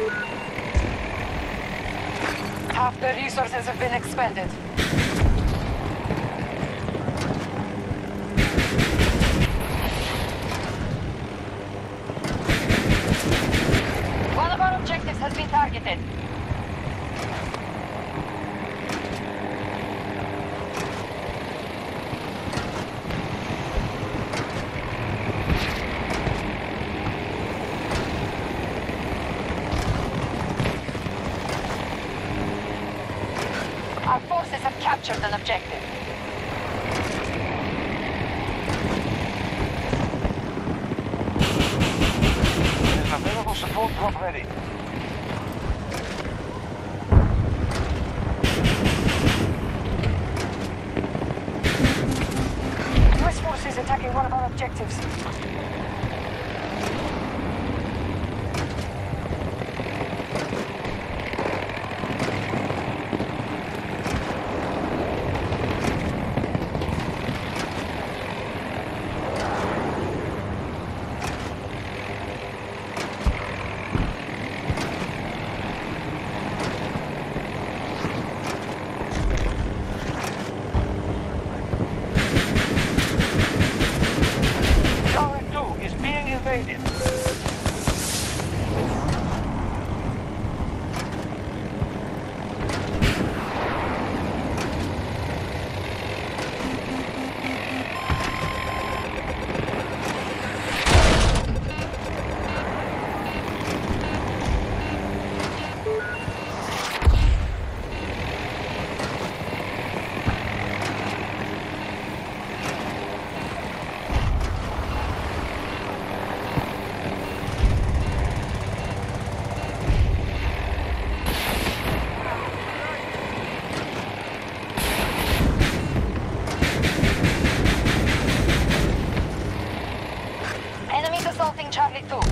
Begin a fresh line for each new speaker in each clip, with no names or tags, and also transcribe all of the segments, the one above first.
Half the resources have been expended. One of our objectives has been targeted. Our forces have captured an objective.
There's available support drop ready.
US forces attacking one of our objectives.
Invaded.
Enemies assaulting Charlie 2.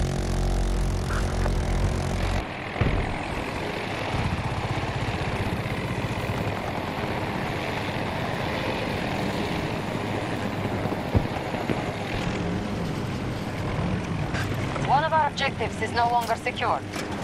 One of our objectives is no longer secure.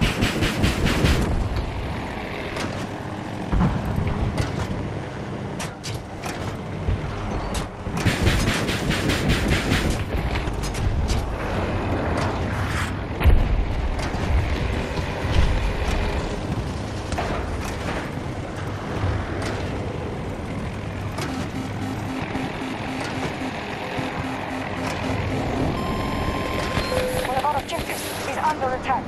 Objective is under attack.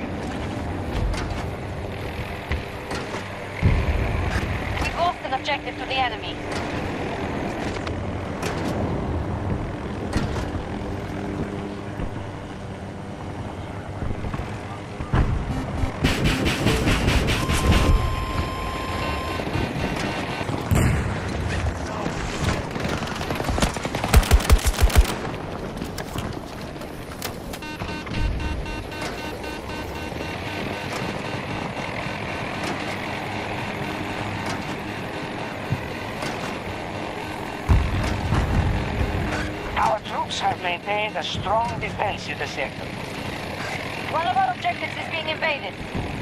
We've lost an objective to the enemy.
Our troops have maintained a strong defense in the sector.
One of our objectives is being invaded.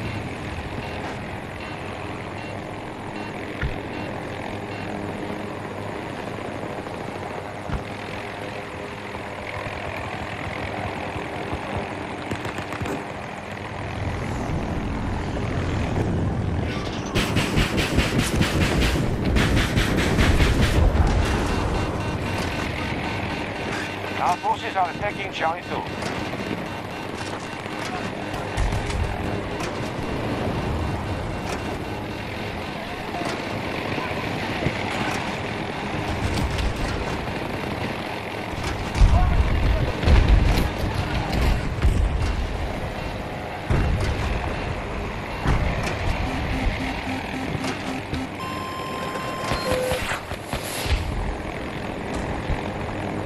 Our forces are attacking Charlie 2.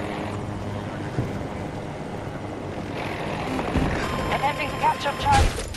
Attempting to capture Charlie.